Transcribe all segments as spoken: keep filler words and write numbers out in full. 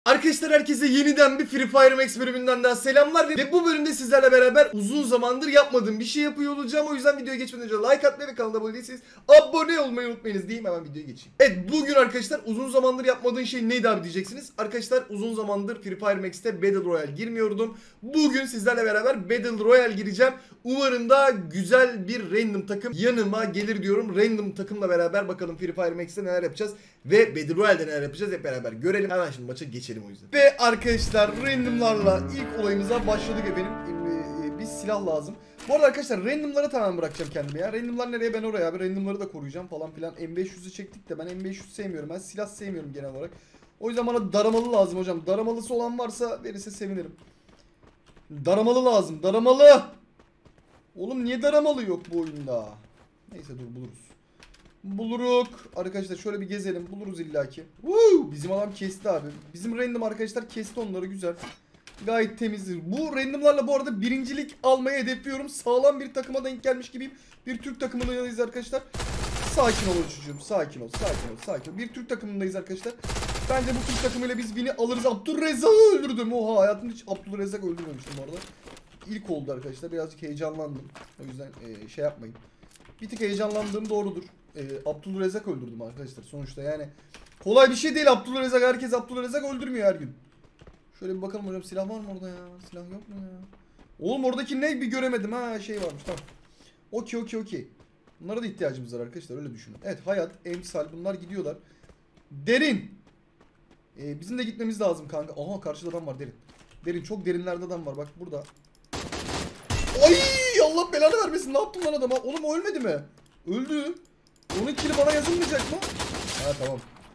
Arkadaşlar herkese yeniden bir Free Fire Max bölümünden daha selamlar ve bu bölümde sizlerle beraber uzun zamandır yapmadığım bir şey yapıyor olacağım. O yüzden videoya geçmeden önce like atmayı ve kanala abone değilseniz abone olmayı unutmayınız diyeyim, hemen videoya geçeyim. Evet, bugün arkadaşlar uzun zamandır yapmadığın şey neydi abi diyeceksiniz. Arkadaşlar uzun zamandır Free Fire Max'te Battle Royale girmiyordum. Bugün sizlerle beraber Battle Royale gireceğim. Umarım da güzel bir random takım yanıma gelir diyorum. Random takımla beraber bakalım Free Fire Max'te neler yapacağız ve Battle Royale'de neler yapacağız hep beraber görelim. Hemen şimdi maça geçelim o yüzden. Ve arkadaşlar randomlarla ilk olayımıza başladık efendim. Ee, bir silah lazım. Bu arada arkadaşlar randomları tamamen bırakacağım kendime ya. Randomlar nereye, ben oraya abi. Randomları da koruyacağım falan filan. M beş yüz'ü çektik de ben M beş yüz sevmiyorum. Ben silah sevmiyorum genel olarak. O yüzden bana daramalı lazım hocam. Daramalısı olan varsa verirse sevinirim. Daramalı lazım. Daramalı. Oğlum niye daramalı yok bu oyunda? Neyse dur buluruz. Buluruk. Arkadaşlar şöyle bir gezelim. Buluruz illaki. Woo! Bizim adam kesti abi. Bizim random arkadaşlar kesti onları, güzel. Gayet temizdir. Bu randomlarla bu arada birincilik almayı hedefliyorum. Sağlam bir takıma denk gelmiş gibiyim. Bir Türk takımındayız arkadaşlar. Sakin ol çocuğum. Sakin ol. Sakin ol. Sakin ol. Bir Türk takımındayız arkadaşlar. Bence bu Türk takımıyla biz win'i alırız. Abdülrezzak'ı öldürdüm. Oha, hayatımda hiç Abdülrezzak öldürmemiştim bu arada. İlk oldu arkadaşlar. Birazcık heyecanlandım. O yüzden e, şey yapmayın. Bir tık heyecanlandığım doğrudur. E, Abdülrezzak öldürdüm arkadaşlar sonuçta, yani kolay bir şey değil Abdülrezzak. Herkes Abdülrezzak öldürmüyor her gün. Şöyle bir bakalım hocam, silah var mı orada ya? Silah yok mu ya? Oğlum oradaki ne bir göremedim ha, şey varmış, tamam. Okey okey okey. Bunlara da ihtiyacımız var arkadaşlar, öyle düşünün. Evet, hayat, emsal bunlar gidiyorlar. Derin. Ee, bizim de gitmemiz lazım kanka. Aha, karşıda adam var, derin. Derin, çok derinlerde adam var bak burada. Ay Allah belanı vermesin, ne yaptın lan adama? Oğlum o ölmedi mi? Öldü. Onun kili bana yazılmayacak mı? Ha tamam.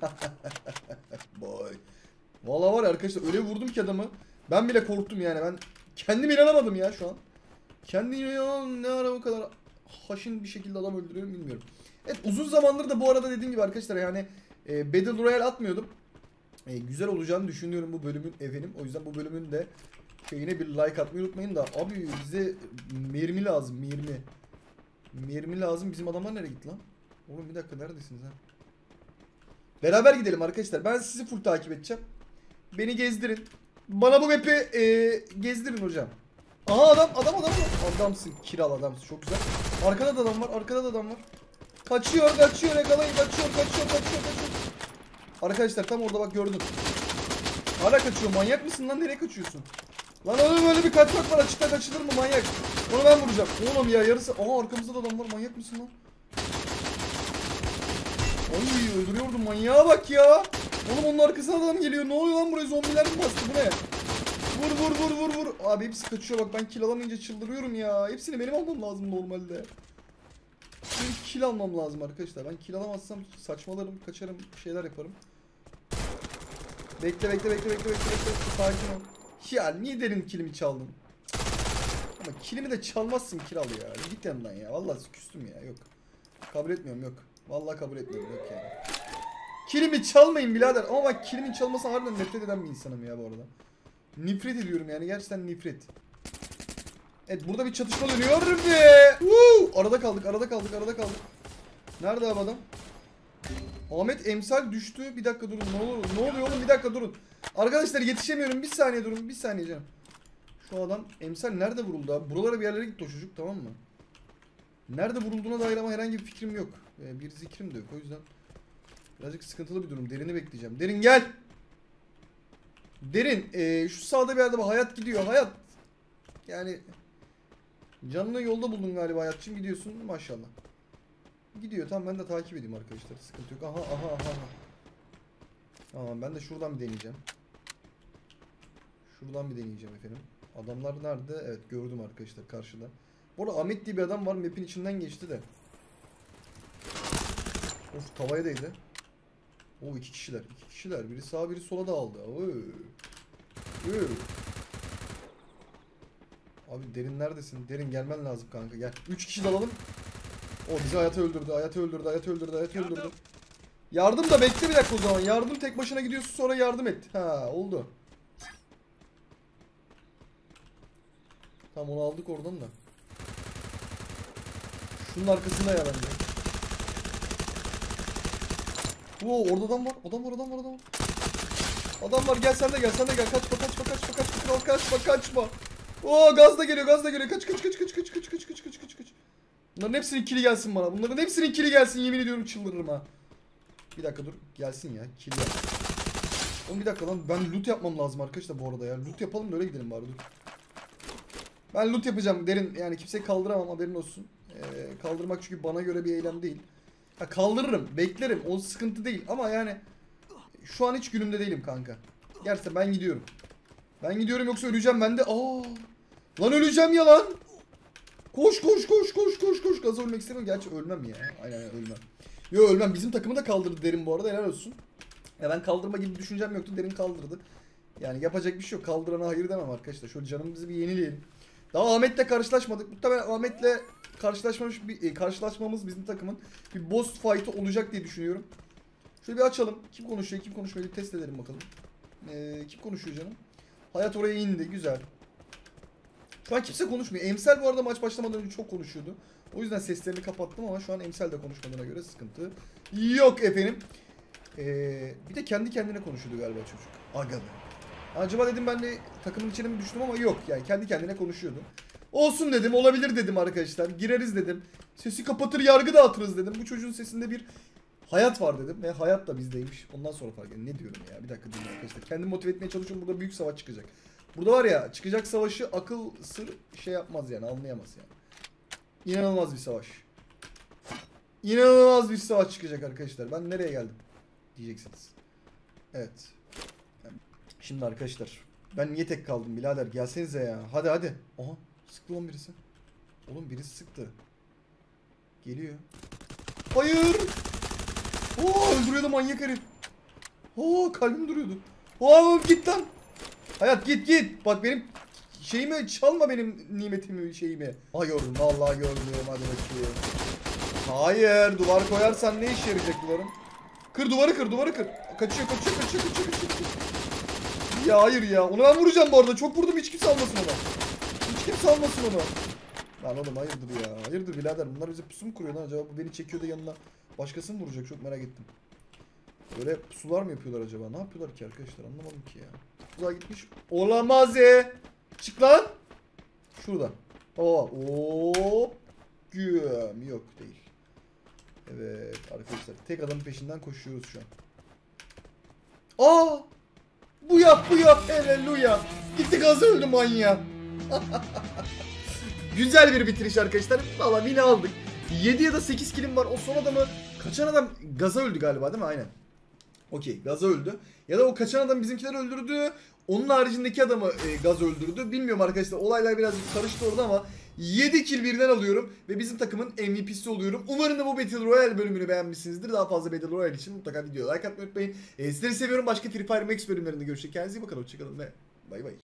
Boy. Vallahi var ya arkadaşlar, öyle vurdum ki adamı. Ben bile korktum yani. Ben kendim inanamadım ya şu an. Kendim inan, ne ara bu kadar haşin bir şekilde adam öldürüyorum bilmiyorum. Evet, uzun zamandır da bu arada dediğim gibi arkadaşlar yani e, Battle Royale atmıyordum. E, güzel olacağını düşünüyorum bu bölümün efendim. O yüzden bu bölümün de şeyine bir like atmayı unutmayın da. Abi bize mermi lazım, mermi. Mermi lazım. Bizim adamlar nereye gitti lan? Oğlum bir dakika, neredesiniz ha? Beraber gidelim arkadaşlar. Ben sizi full takip edeceğim. Beni gezdirin. Bana bu map'i e, gezdirin hocam. Aha adam adam adam. Adamsın, kiral adamsın, çok güzel. Arkada da adam var, arkada da adam var. Kaçıyor kaçıyor, yakalayın, kaçıyor kaçıyor kaçıyor kaçıyor. Arkadaşlar tam orada bak, gördüm. Hala kaçıyor, manyak mısın lan, nereye kaçıyorsun? Lan oğlum böyle bir kaçmak var, açıkta kaçılır mı manyak? Onu ben vuracağım. Oğlum ya yarısı. Aha arkamızda da adam var, manyak mısın lan? Ay öldürüyordum, manyağa bak ya. Oğlum onun arkasına adam geliyor. Ne oluyor lan, buraya zombiler mi bastı, bu ne? Vur vur vur vur vur. Abi hepsi kaçıyor bak, ben kill alamayınca çıldırıyorum ya. Hepsini benim almam lazım normalde. Bir kill almam lazım arkadaşlar. Ben kill alamazsam saçmalarım, kaçarım, şeyler yaparım. Bekle bekle bekle bekle bekle bekle. Sakin ol. Ya niye derin killimi çaldın? Ama killimi de çalmazsın kiral ya. Git yanından ya. Vallahi küstüm ya. Yok. Kabul etmiyorum, yok. Vallahi kabul etmiyorum, yok yani. Killimi çalmayın birader. Ama bak, killimin çalmasına harbiden nefret eden bir insanım ya bu arada. Nefret ediyorum yani, gerçekten nefret. Evet, burada bir çatışma dönüyor ve Woo! Arada kaldık, arada kaldık, arada kaldık. Nerede abi adam? Ahmet emsal düştü. Bir dakika durun. Ne olur? Ne oluyor oğlum? Bir dakika durun. Arkadaşlar yetişemiyorum. Bir saniye durun. Bir saniye canım. Şu adam emsal nerede vuruldu abi? Buralara bir yerlere gitti o çocuk, tamam mı? Nerede vurulduğuna dair ama herhangi bir fikrim yok. Ee, bir zikrim de yok. O yüzden birazcık sıkıntılı bir durum. Derin'i bekleyeceğim. Derin gel. Derin. Ee, şu sağda bir yerde bak, hayat gidiyor. Hayat. Yani canını yolda buldun galiba hayatçım. Gidiyorsun maşallah. Gidiyor, tamam, ben de takip edeyim arkadaşlar. Sıkıntı yok. Aha aha aha. Tamam, ben de şuradan bir deneyeceğim. Şuradan bir deneyeceğim efendim. Adamlar nerede? Evet, gördüm arkadaşlar karşıda. Bu arada Ahmet diye bir adam var, map'in içinden geçti de. Of, tavaya değdi. O iki kişiler. iki kişiler. Biri sağa biri sola da aldı. Oy. Oy. Abi derin neredesin? Derin gelmen lazım kanka, gel. üç kişi dalalım. O bizi hayata öldürdü. Hayata öldürdü. Hayata öldürdü. Hayata öldürdü. Yardım da bekle bir dakika o zaman. Yardım tek başına gidiyorsun, sonra yardım et. Ha oldu. Tamam, onu aldık oradan da. Şunun arkasında ya bence. Oo, orada adam var. Adam var, adam var, adam var. Adam var, gel sen de gel, sen de gel. Kaçma kaçma kaçma kaçma kral, kaçma kaçma. Oo, gaz da geliyor, gaz da geliyor. Kaç kaç kaç kaç kaç kaç kaç kaç kaç kaç kaç. Bunların hepsinin kili gelsin bana. Bunların hepsinin kili gelsin, yemin ediyorum çıldırırım ha. Bir dakika dur, gelsin ya, kili gel. Oğlum bir dakika lan, ben loot yapmam lazım arkadaşlar bu arada ya. Loot yapalım da öyle gidelim bari, dur. Ben loot yapacağım derin, yani kimseyi kaldıramam, haberin olsun. Ee, kaldırmak çünkü bana göre bir eylem değil. Ha, kaldırırım, beklerim, o sıkıntı değil ama yani şu an hiç günümde değilim kanka. Gerçekten ben gidiyorum. Ben gidiyorum, yoksa öleceğim ben de. Aa! Lan öleceğim ya lan. Koş koş koş koş koş koş. Gaza ölmek istemiyorum. Gerçi ölmem ya. Aynen ölmem. Yo ölmem. Bizim takımı da kaldırdı derin bu arada. Helal olsun. Ya ben kaldırma gibi bir düşüncem yoktu. Derin kaldırdı. Yani yapacak bir şey yok. Kaldırana hayır demem arkadaşlar. Şöyle canımızı bir yenileyelim. Daha Ahmet'le karşılaşmadık. Muhtemelen Ahmet'le karşılaşmamış bir e, karşılaşmamız bizim takımın bir boss fight'ı olacak diye düşünüyorum. Şöyle bir açalım. Kim konuşuyor, kim konuşmuyor bir test edelim bakalım. Ee, kim konuşuyor canım? Hayat oraya indi. Güzel. Şu an kimse konuşmuyor. Emsal bu arada maç başlamadan önce çok konuşuyordu. O yüzden seslerini kapattım ama şu an Emsal de konuşmadığına göre sıkıntı yok efendim. Ee, bir de kendi kendine konuşuyordu galiba çocuk. Aga be. Acaba dedim ben de takımın içine mi düştüm ama yok. Yani kendi kendine konuşuyordu. Olsun dedim, olabilir dedim arkadaşlar. Gireriz dedim. Sesi kapatır, yargı dağıtırız dedim. Bu çocuğun sesinde bir hayat var dedim ve hayat da bizdeymiş. Ondan sonra fark ettim. Ne diyorum ya? Bir dakika dinle arkadaşlar. Kendimi motive etmeye çalışıyorum. Burada büyük savaş çıkacak. Burada var ya, çıkacak savaşı akıl sır şey yapmaz yani, anlayamaz yani. İnanılmaz bir savaş. İnanılmaz bir savaş çıkacak arkadaşlar. Ben nereye geldim diyeceksiniz. Evet. Şimdi arkadaşlar, ben niye tek kaldım birader, gelsenize ya. Hadi hadi. Aha, sıktı lan birisi. Oğlum birisi sıktı. Geliyor. Hayır. Oo, öldürüyordu manyak herif. Oo, kalbim duruyordu. Oo, git lan. Hayat git git. Bak benim şeyimi çalma, benim nimetimi şeyimi. Ha gördüm, vallahi gördüm, hadi bakayım. Hayır, duvar koyarsan ne işe yarayacak duvarım? Kır duvarı, kır duvarı kır. Kaçıyor kaçıyor kaçıyor kaçıyor kaçıyor. Ya hayır ya, onu ben vuracağım bu arada, çok vurdum, hiç kimse almasın ona. Hiç kimse almasın onu. Lan oğlum hayırdır ya, hayırdır birader, bunlar bize pusu mu kuruyor lan acaba? Bu beni çekiyor da yanına başkasını vuracak, çok merak ettim. Böyle pusular mı yapıyorlar acaba? Ne yapıyorlar ki arkadaşlar? Anlamadım ki ya. Uzağa gitmiş. Olamaz ya. Çık lan. Şurada. Hop. Hop. Güm. Yok değil. Evet arkadaşlar. Tek adamın peşinden koşuyoruz şu an. Aa! Bu yap bu yap. Haleluya. Gitti gazı öldü manya. Güzel bir bitiriş arkadaşlar. Valla yine aldık. yedi ya da sekiz kilim var. O son adamı kaçan adam gaza öldü galiba değil mi? Aynen. Okey, gaza öldü. Ya da o kaçan adam bizimkiler öldürdü. Onun haricindeki adamı e, gaz öldürdü. Bilmiyorum arkadaşlar, olaylar biraz karıştı orada ama yedi kill birden alıyorum ve bizim takımın M V P'si oluyorum. Umarım da bu Battle Royale bölümünü beğenmişsinizdir. Daha fazla Battle Royale için mutlaka videoya like atmayı unutmayın. E, sizleri seviyorum. Başka Free Fire Max bölümlerinde görüşürüz. Kendinize iyi bakın. Hoşçakalın ve bay bay.